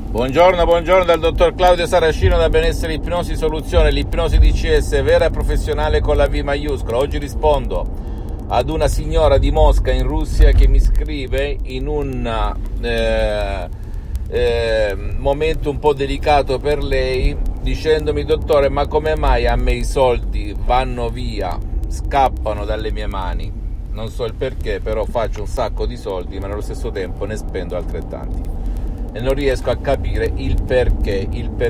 Buongiorno dal dottor Claudio Saracino da Benessere Ipnosi Soluzione, l'ipnosi DCS vera e professionale con la V maiuscola. Oggi rispondo ad una signora di Mosca in Russia che mi scrive in un momento un po' delicato per lei, dicendomi: dottore, ma come mai a me i soldi vanno via, scappano dalle mie mani? Non so il perché, però faccio un sacco di soldi ma nello stesso tempo ne spendo altrettanti e non riesco a capire il perché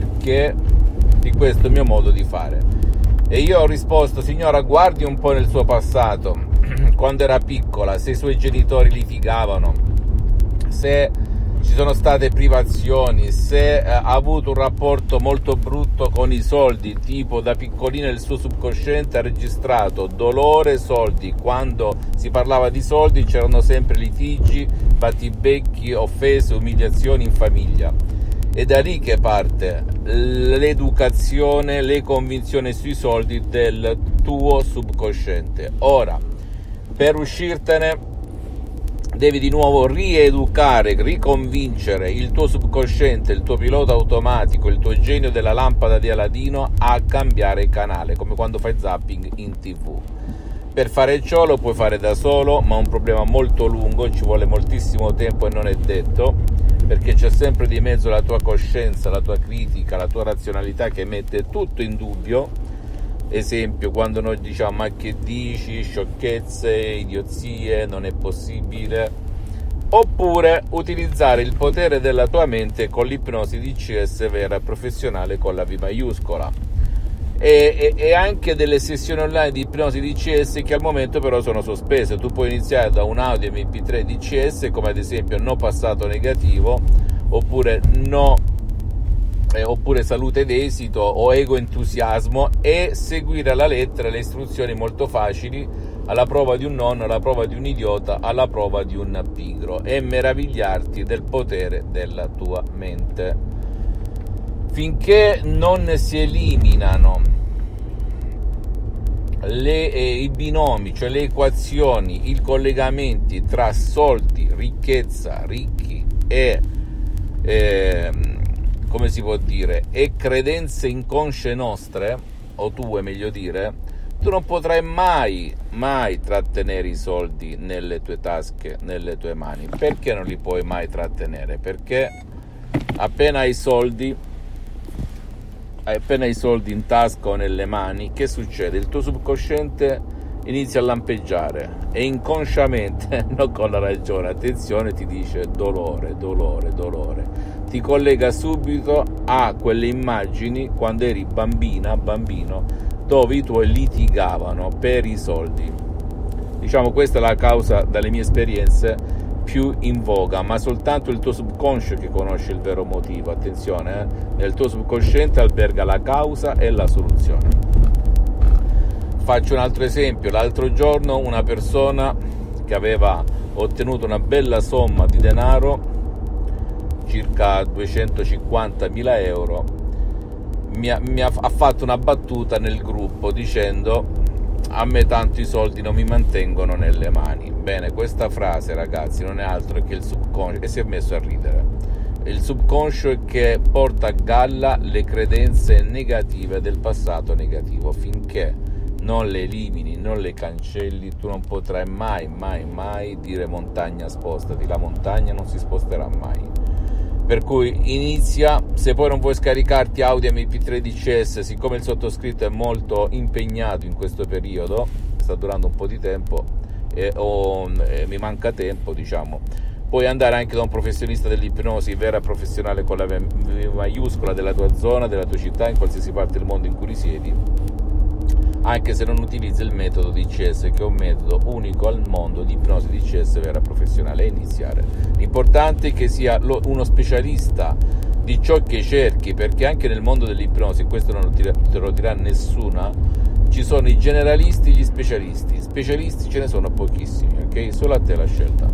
di questo mio modo di fare. E io ho risposto: signora, guardi un po' nel suo passato, quando era piccola, se i suoi genitori litigavano, se ci sono state privazioni, se ha avuto un rapporto molto brutto con i soldi, tipo da piccolina il suo subconsciente ha registrato dolore, soldi. Quando si parlava di soldi c'erano sempre litigi, battibecchi, offese, umiliazioni in famiglia. È da lì che parte l'educazione, le convinzioni sui soldi del tuo subconsciente. Ora, per uscirtene devi di nuovo rieducare, riconvincere il tuo subconsciente, il tuo pilota automatico, il tuo genio della lampada di Aladino a cambiare canale, come quando fai zapping in TV. Per fare ciò lo puoi fare da solo, ma è un problema molto lungo, ci vuole moltissimo tempo e non è detto, perché c'è sempre di mezzo la tua coscienza, la tua critica, la tua razionalità che mette tutto in dubbio. Esempio, quando noi diciamo: ma che dici, sciocchezze, idiozie, non è possibile. Oppure utilizzare il potere della tua mente con l'ipnosi DCS vera e professionale con la V maiuscola, e anche delle sessioni online di ipnosi DCS che al momento però sono sospese. Tu puoi iniziare da un audio MP3 DCS, come ad esempio no passato negativo, oppure oppure salute d'esito o ego entusiasmo, e seguire alla lettera le istruzioni molto facili, alla prova di un nonno, alla prova di un idiota, alla prova di un pigro, e meravigliarti del potere della tua mente. Finché non si eliminano i binomi, cioè le equazioni, i collegamenti tra soldi, ricchezza, ricchi e come si può dire, e credenze inconsce nostre, o tue meglio dire, tu non potrai mai trattenere i soldi nelle tue tasche, nelle tue mani. Perché non li puoi mai trattenere? Perché appena hai soldi in tasca o nelle mani, che succede? Il tuo subconsciente inizia a lampeggiare e inconsciamente, non con la ragione, attenzione, ti dice dolore, ti collega subito a quelle immagini quando eri bambino, dove i tuoi litigavano per i soldi. Diciamo, questa è la causa, dalle mie esperienze, più in voga, ma soltanto il tuo subconscio che conosce il vero motivo. Attenzione, nel tuo subconsciente alberga la causa e la soluzione. Faccio un altro esempio. L'altro giorno una persona che aveva ottenuto una bella somma di denaro, circa 250.000 euro, ha fatto una battuta nel gruppo dicendo: a me tanto i soldi non mi mantengono nelle mani. Bene, questa frase, ragazzi, non è altro che il subconscio, e si è messo a ridere. Il subconscio che porta a galla le credenze negative del passato negativo. Finché non le elimini, non le cancelli, tu non potrai mai dire montagna spostati. La montagna non si sposterà mai. Per cui inizia. Se poi non vuoi scaricarti audio MP3 DCS, siccome il sottoscritto è molto impegnato in questo periodo, sta durando un po' di tempo e mi manca tempo, diciamo, puoi andare anche da un professionista dell'ipnosi vera e professionale con la V maiuscola, della tua zona, della tua città, in qualsiasi parte del mondo in cui risiedi, anche se non utilizzi il metodo DCS, che è un metodo unico al mondo di ipnosi DCS vera professionale, e iniziare. L'importante è che sia uno specialista di ciò che cerchi, perché anche nel mondo dell'ipnosi, questo non te lo dirà nessuna, ci sono i generalisti e gli specialisti ce ne sono pochissimi, ok? Solo a te la scelta.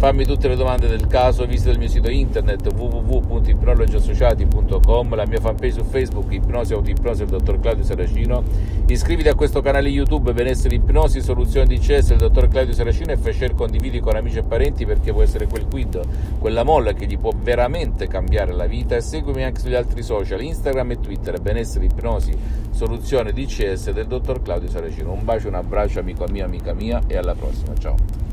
Fammi tutte le domande del caso, visita il mio sito internet www.ipnologiassociati.com, la mia fanpage su Facebook, Ipnosi Autoipnosi del dottor Claudio Saracino. Iscriviti a questo canale YouTube, Benessere Ipnosi, Soluzioni di CS del dottor Claudio Saracino, e fai share, condividi con amici e parenti, perché può essere quel quid, quella molla che gli può veramente cambiare la vita. E seguimi anche sugli altri social, Instagram e Twitter, Benessere Ipnosi, Soluzione di CS del dottor Claudio Saracino. Un bacio, un abbraccio amico mio, amica mia, e alla prossima, ciao.